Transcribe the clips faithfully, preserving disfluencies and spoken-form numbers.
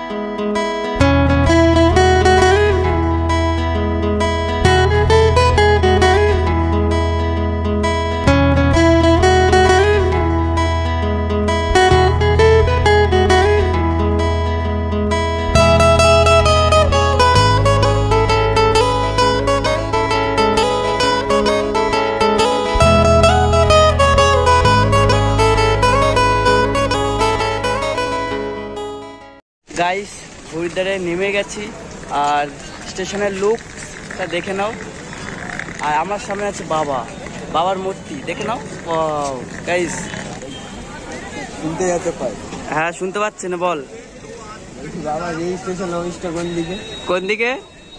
Guys হরিদ্বারে নেমে গেছি আর স্টেশনের লুকটা দেখে নাও। আর আমার সামনে আছে বাবা, বাবার মূর্তি দেখে নাও। গাইস শুনতে যেতে পাই। হ্যাঁ শুনতে পাচ্ছি না, বল বাবা এই স্টেশন অফিসটা কোন দিকে? কোন দিকে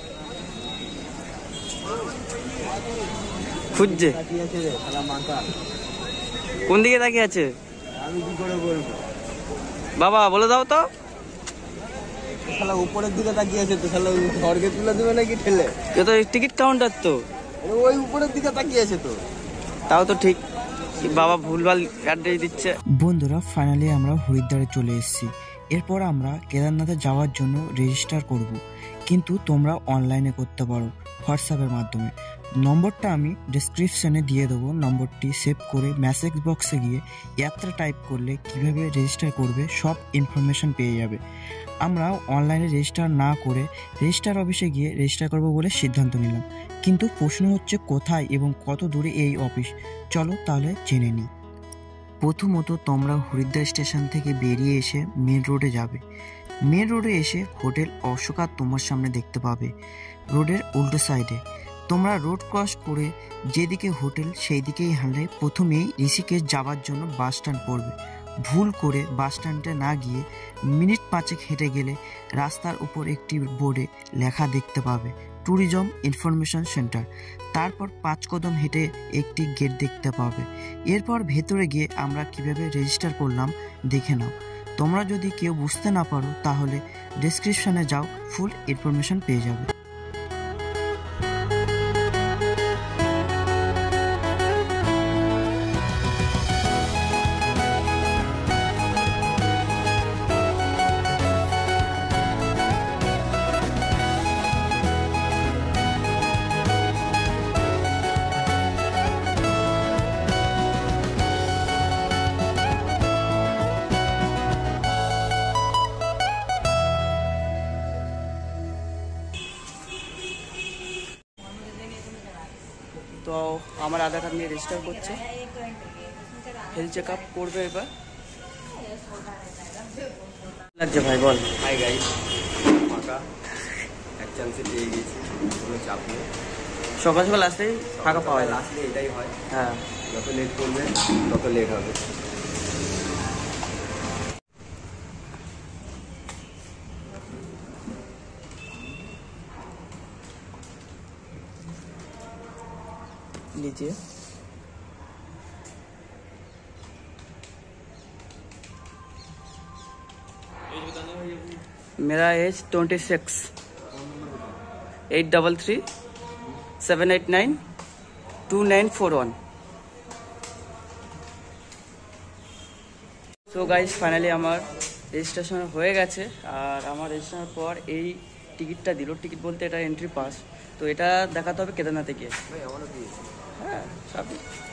খুঁজছে? কোন দিকে তাকিয়ে আছে আমি কি করে বলবো? বাবা বলে দাও তো। শালা উপরের দিকে তাকিয়ে আছে তো, শালা স্বর্গে তুলে দেবে নাকি ঠেলে? এ তো টিকিট কাউন্টার তো, ওই উপরের দিকে তাকিয়ে আছে তো। তাও তো ঠিক, বাবা ভুলভাল অ্যাড্রেস দিচ্ছে। বন্ধুরা ফাইনালি আমরা হরিদ্বারে চলে এসেছি। এরপর আমরা কেদারনাথে যাওয়ার জন্য রেজিস্টার করব, কিন্তু তোমরা অনলাইনে করতে পারো হোয়াটসঅ্যাপের মাধ্যমে। নম্বরটা আমি ডেসক্রিপশনে দিয়ে দেবো, নম্বরটি সেভ করে মেসেজ বক্সে গিয়ে যাত্রা টাইপ করলে কিভাবে রেজিস্টার করবে সব ইনফরমেশন পেয়ে যাবে। আমরা অনলাইনে রেজিস্টার না করে রেজিস্টার অফিসে গিয়ে রেজিস্টার করবো বলে সিদ্ধান্ত নিলাম, কিন্তু প্রশ্ন হচ্ছে কোথায় এবং কত দূরে এই অফিস। চলো তাহলে জেনে নিই। প্রথমত তোমরা হরিদ্বার স্টেশন থেকে বেরিয়ে এসে মেন রোডে যাবে। মেন রোডে এসে হোটেল অশোকা তোমার সামনে দেখতে পাবে, রোডের উল্টো সাইডে। তোমরা রোড ক্রস করে যেদিকে হোটেল সেই দিকেই হাঁটলে প্রথমেই ঋষিকেশ যাওয়ার জন্য বাস স্ট্যান্ড পড়বে। ভুল করে বাস স্ট্যান্ডে না গিয়ে মিনিট পাঁচেক হেঁটে গেলে রাস্তার উপর একটি বোর্ডে লেখা দেখতে পাবে ট্যুরিজম ইনফরমেশন সেন্টার। তারপর পাঁচ কদম হেঁটে একটি গেট দেখতে পাবে। এরপর ভেতরে গিয়ে আমরা কিভাবে রেজিস্টার করলাম দেখে নাও। তোমরা যদি কেউ বুঝতে না পারো তাহলে ডেসক্রিপশনে যাও, ফুল ইনফরমেশন পেয়ে যাবে। তো আমার আধার কার্ড নিয়ে রেজিস্টার করছে, হেলথ চেক আপ করবে এবার। লাগছে ভাই বল। হাই গাইস, ফাঁকা এক চান্সে পেয়ে গেছি, কোনো চাপ নেই। সকাল সকাল আসলেই ফাঁকা পাওয়া যায়, আসলে এটাই হয়। হ্যাঁ যত লেট করবে তত লেট হবে। लीजिए। मेरा age twenty six, eight double three seven eight nine two nine four one. So guys finally আমার রেজিস্ট্রেশন হয়ে গেছে। আর আমার রেজিস্ট্রেশনের পর এই টিকিটটা দিল, টিকিট বলতে এটা এন্ট্রি পাস। তো এটা দেখাতে হবে কেদারনাথে গিয়ে। হ্যাঁ সব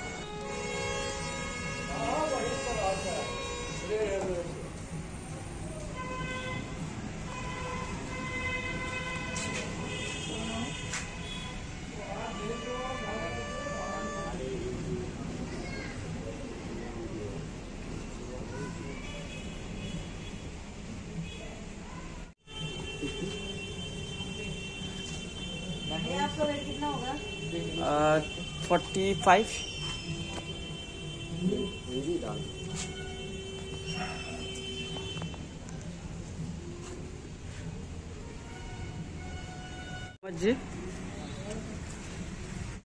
आपका वेट कितना होगा? Forty five. जी